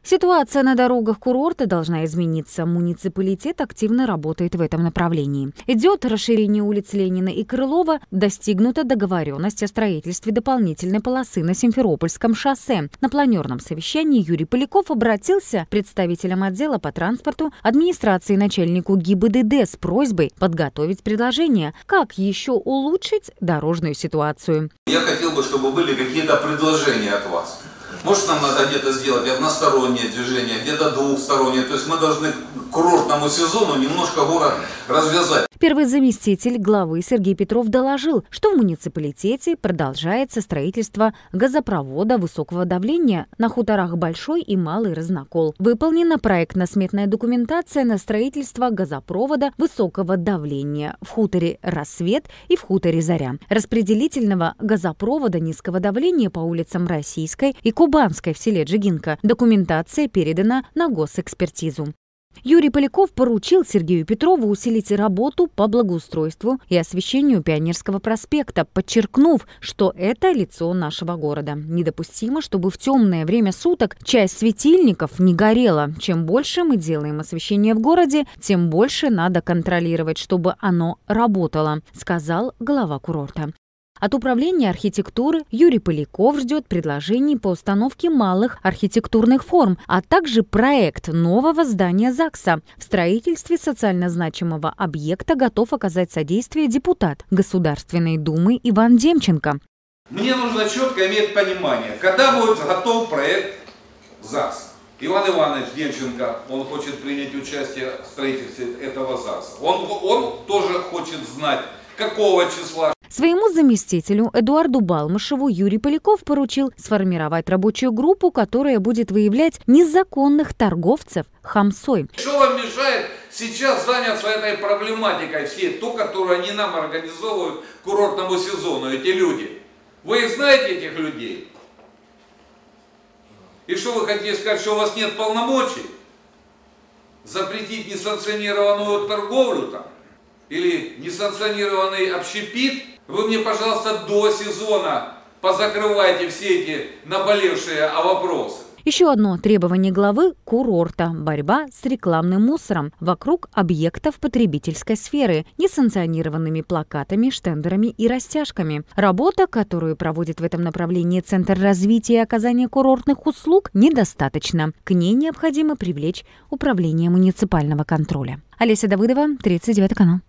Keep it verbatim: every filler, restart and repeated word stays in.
Ситуация на дорогах курорта должна измениться. Муниципалитет активно работает в этом направлении. Идет расширение улиц Ленина и Крылова. Достигнута договоренность о строительстве дополнительной полосы на Симферопольском шоссе. На планерном совещании Юрий Поляков обратился к представителям отдела по транспорту администрации начальнику ГИБДД с просьбой подготовить предложение, как еще улучшить дорожную ситуацию. Я хотел бы, чтобы были какие-то предложения от вас. Может, нам надо где-то сделать одностороннее движение, где-то двухстороннее. То есть мы должны к курортному сезону немножко город развязать. Первый заместитель главы Сергей Петров доложил, что в муниципалитете продолжается строительство газопровода высокого давления на хуторах Большой и Малый Разнокол. Выполнена проектно-сметная документация на строительство газопровода высокого давления в хуторе Рассвет и в хуторе Заря, распределительного газопровода низкого давления по улицам Российской и Кубанской в селе Джигинка. Документация передана на госэкспертизу. Юрий Поляков поручил Сергею Петрову усилить работу по благоустройству и освещению Пионерского проспекта, подчеркнув, что это лицо нашего города. Недопустимо, чтобы в темное время суток часть светильников не горела. Чем больше мы делаем освещение в городе, тем больше надо контролировать, чтобы оно работало, сказал глава курорта. От управления архитектуры Юрий Поляков ждет предложений по установке малых архитектурных форм, а также проект нового здания ЗАГСа. В строительстве социально значимого объекта готов оказать содействие депутат Государственной Думы Иван Демченко. Мне нужно четко иметь понимание, когда будет готов проект ЗАГСа. Иван Иванович Демченко, он хочет принять участие в строительстве этого ЗАГСа. Он, он тоже хочет знать, какого числа. Своему заместителю Эдуарду Балмышеву Юрий Поляков поручил сформировать рабочую группу, которая будет выявлять незаконных торговцев хамсой. Что вам мешает сейчас заняться этой проблематикой всей, ту, которую они нам организовывают к курортному сезону, эти люди? Вы их знаете, этих людей? И что вы хотите сказать, что у вас нет полномочий? Запретить несанкционированную торговлю там? Или несанкционированный общепит? Вы мне, пожалуйста, до сезона позакрывайте все эти наболевшие вопросы. Еще одно требование главы курорта – борьба с рекламным мусором вокруг объектов потребительской сферы, несанкционированными плакатами, штендерами и растяжками. Работа, которую проводит в этом направлении Центр развития и оказания курортных услуг, недостаточна. К ней необходимо привлечь управление муниципального контроля. Олеся Давыдова, тридцать девятый канал.